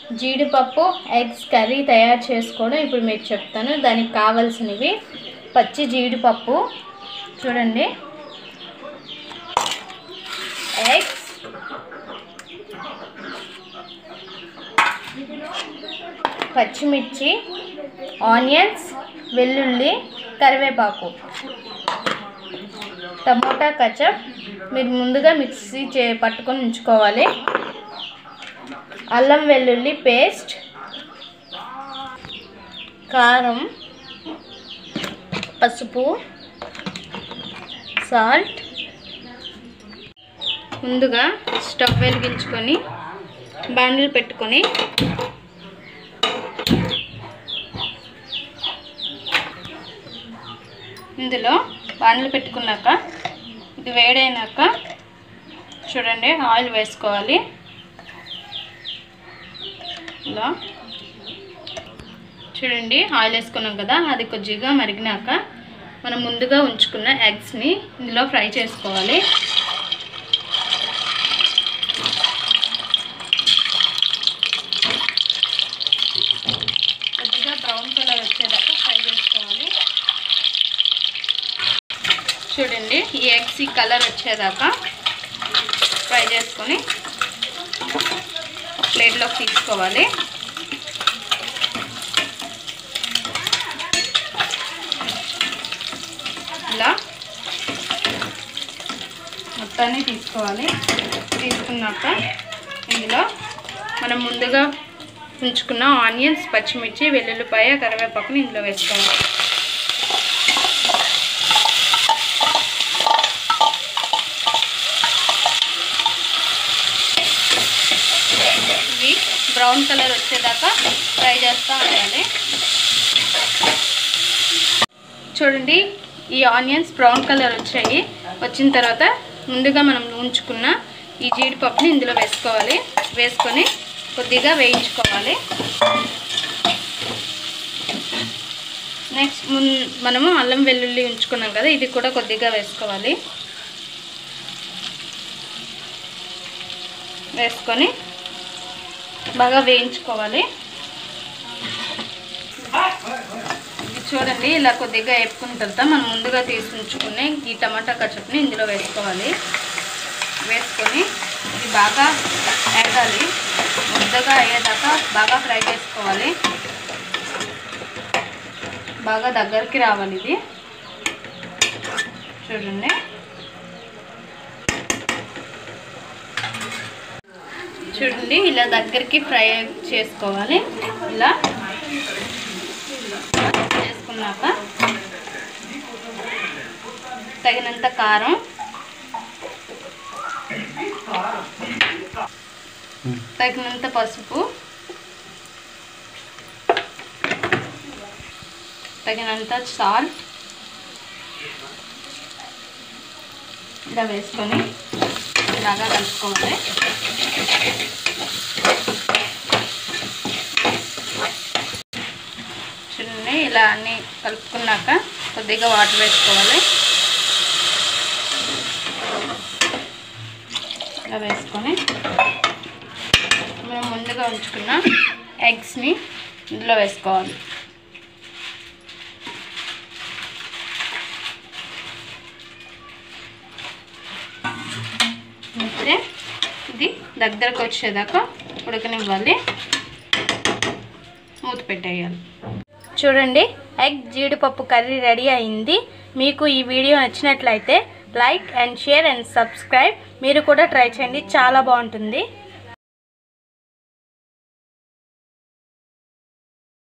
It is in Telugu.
జీడిపప్పు ఎగ్స్ కర్రీ తయారు చేసుకోవడం ఇప్పుడు మీకు చెప్తాను. దానికి కావాల్సినవి పచ్చి జీడిపప్పు చూడండి, ఎగ్స్, పచ్చిమిర్చి, ఆనియన్స్, వెల్లుల్లి, కరివేపాకు, టమోటా కచప్ మీరు ముందుగా మిక్సీ పట్టుకొని ఉంచుకోవాలి, అల్లం వెల్లుల్లి పేస్ట్, కారం, పసుపు, సాల్ట్. ముందుగా స్టవ్ వెలిగించుకొని బాండిల్ పెట్టుకొని ఇందులో బాండిల్ పెట్టుకున్నాక ఇది వేడైనాక చూడండి ఆయిల్ వేసుకోవాలి. ఇలా చూడండి ఆయిల్ వేసుకున్నాం కదా, అది కొద్దిగా మరిగినాక మనం ముందుగా ఉంచుకున్న ఎగ్స్ని ఇందులో ఫ్రై చేసుకోవాలి. కొద్దిగా బ్రౌన్ కలర్ వచ్చేదాకా ఫ్రై చేసుకోవాలి. చూడండి ఈ ఎగ్స్ ఈ కలర్ వచ్చేదాకా ఫ్రై చేసుకొని ప్లేట్లోకి తీసుకోవాలి. ఇలా మొత్తాన్ని తీసుకోవాలి. తీసుకున్నాక ఇందులో మనం ముందుగా ఉంచుకున్న ఆనియన్స్, పచ్చిమిర్చి, వెల్లుల్లిపాయ, కరివేపాకుని ఇందులో వేసుకోవాలి. ఇవి బ్రౌన్ కలర్ వచ్చేదాకా ఫ్రై చేస్తూ ఉండాలి. చూడండి ఈ ఆనియన్స్ బ్రౌన్ కలర్ వచ్చాయి. వచ్చిన తర్వాత ముందుగా మనం ఉంచుకున్న ఈ జీడిపప్పుని ఇందులో వేసుకోవాలి. వేసుకొని కొద్దిగా వేయించుకోవాలి. నెక్స్ట్ మనము అల్లం వెల్లుల్లి ఉంచుకున్నాం కదా, ఇది కూడా కొద్దిగా వేసుకోవాలి. వేసుకొని బాగా వేయించుకోవాలి. చూడండి ఇలా కొద్దిగా వేపుకున్న తర్వాత మనం ముందుగా తీసి ఉంచుకునే ఈ టమాటా కచప్ని ఇందులో వేసుకోవాలి. వేసుకొని ఇది బాగా వేగాలి, ముద్దగా అయ్యేదాకా బాగా ఫ్రై చేసుకోవాలి. బాగా దగ్గరికి రావాలి ఇది. చూడండి చూడండి ఇలా దగ్గరికి ఫ్రై చేసుకోవాలి. ఇలా చేసుకున్నాక తగినంత కారం, తగినంత పసుపు, తగినంత సాల్ట్ ఇలా వేసుకొని బాగా కలుపుకోవాలి. చూడండి ఇలా అన్నీ కలుపుకున్నాక కొద్దిగా వాటర్ వేసుకోవాలి. ఇలా వేసుకొని మనం ముందుగా ఉంచుకున్న ఎగ్స్ని ఇందులో వేసుకోవాలి. అయితే ఇది దగ్గరకు వచ్చేదాకా ఉడకనివ్వాలి. మూత పెట్టేయాలి. చూడండి ఎగ్ జీడిపప్పు కర్రీ రెడీ అయింది. మీకు ఈ వీడియో నచ్చినట్లయితే like and share and subscribe. మీరు కూడా ట్రై చేయండి, చాలా బాగుంటుంది.